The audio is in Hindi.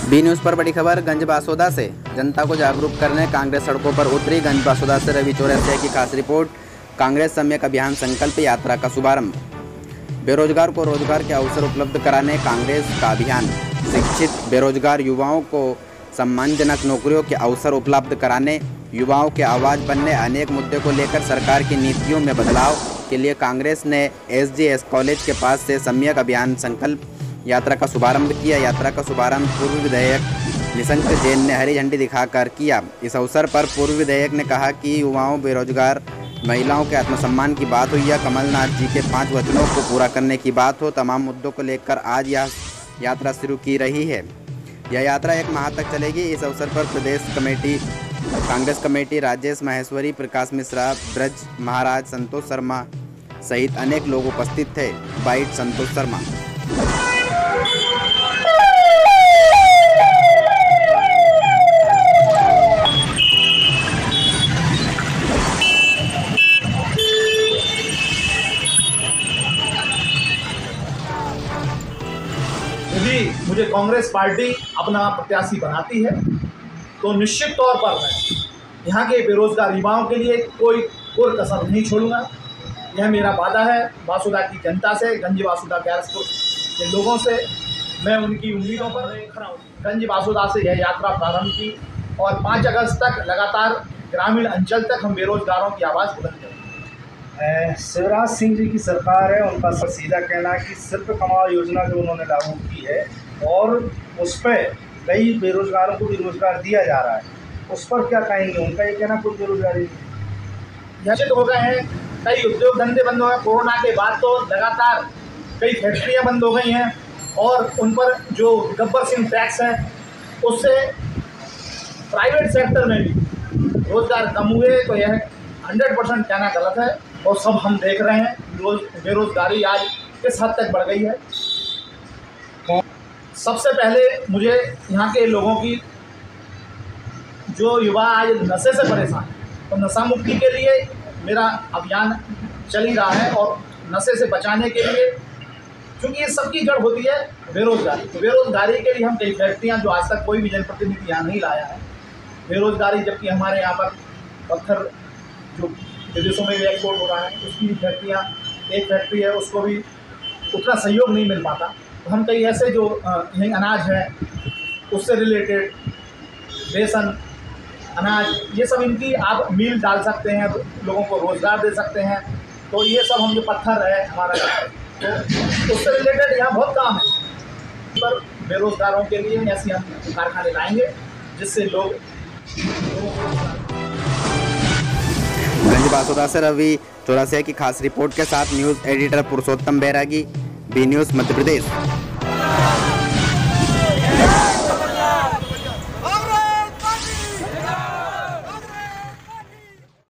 बी न्यूज़ पर बड़ी खबर गंज बासोदा से। जनता को जागरूक करने कांग्रेस सड़कों पर उतरी। गंज बासोदा से रवि चौरसिया की खास रिपोर्ट। कांग्रेस सम्यक अभियान संकल्प यात्रा का शुभारंभ। बेरोजगार को रोजगार के अवसर उपलब्ध कराने कांग्रेस का अभियान। शिक्षित बेरोजगार युवाओं को सम्मानजनक नौकरियों के अवसर उपलब्ध कराने, युवाओं के आवाज़ बनने, अनेक मुद्दों को लेकर सरकार की नीतियों में बदलाव के लिए कांग्रेस ने एसजीएस कॉलेज के पास से सम्यक अभियान संकल्प यात्रा का शुभारंभ किया। यात्रा का शुभारंभ पूर्व विधायक निशंक जैन ने हरी झंडी दिखाकर किया। इस अवसर पर पूर्व विधायक ने कहा कि युवाओं, बेरोजगार महिलाओं के आत्मसम्मान की बात हो या कमलनाथ जी के 5 वचनों को पूरा करने की बात हो, तमाम मुद्दों को लेकर आज यह यात्रा शुरू की रही है। यह यात्रा 1 माह तक चलेगी। इस अवसर पर प्रदेश कमेटी, कांग्रेस कमेटी, राजेश माहेश्वरी, प्रकाश मिश्रा, ब्रज महाराज, संतोष शर्मा सहित अनेक लोग उपस्थित थे। बाइट संतोष शर्मा। यदि मुझे कांग्रेस पार्टी अपना प्रत्याशी बनाती है तो निश्चित तौर पर मैं यहाँ के बेरोजगार युवाओं के लिए कोई कसर नहीं छोड़ूंगा। यह मेरा वादा है बासोदा की जनता से, गंज बासोदा कैरसपुर के लोगों से। मैं उनकी उम्मीदों पर खड़ा हूँ। गंज बासोदा से यह यात्रा प्रारंभ की और 5 अगस्त तक लगातार ग्रामीण अंचल तक हम बेरोजगारों की आवाज़ बुलंद करेंगे। शिवराज सिंह जी की सरकार है, उनका सीधा कहना है कि सिर्फ कमाओ योजना जो उन्होंने लागू की है और उस पर कई बेरोजगारों को भी रोजगार दिया जा रहा है, उस पर क्या कहेंगे? उनका ये कहना कोई बेरोजगारी निश्चित हो गए हैं। कई उद्योग धंधे बंद हो गए। कोरोना के बाद तो लगातार कई फैक्ट्रियां बंद हो गई हैं और उन पर जो गब्बर सिंह टैक्स है उससे प्राइवेट सेक्टर में भी रोजगार कम हुए। तो यह 100% कहना गलत है और सब हम देख रहे हैं बेरोजगारी आज किस हद तक बढ़ गई है। सबसे पहले मुझे यहाँ के लोगों की, जो युवा आज नशे से परेशान है, तो नशा मुक्ति के लिए मेरा अभियान चल ही रहा है और नशे से बचाने के लिए, क्योंकि ये सबकी जड़ होती है बेरोजगारी। तो बेरोजगारी के लिए हम कई फैक्ट्रियाँ, जो आज तक कोई भी जनप्रतिनिधि यहाँ नहीं लाया है, बेरोजगारी, जबकि हमारे यहाँ पर पत्थर जो विदेशों में भी एक्सपोर्ट हो रहा है, उसकी फैक्ट्रियाँ, एक फैक्ट्री है उसको भी उतना सहयोग नहीं मिल पाता। तो हम कई ऐसे जो यही अनाज है उससे रिलेटेड, बेसन, अनाज, ये सब इनकी आप मील डाल सकते हैं, लोगों को रोज़गार दे सकते हैं। तो ये सब हम जो पत्थर है हमारा, तो उससे रिलेटेड यहाँ बहुत काम है। पर बेरोजगारों के लिए ऐसे हम कारखाने लाएंगे जिससे लोग। गंज बासोदा से रवि चौरसिया की खास रिपोर्ट के साथ news editor Purushottam Bairagi, B news Madhya प्रदेश।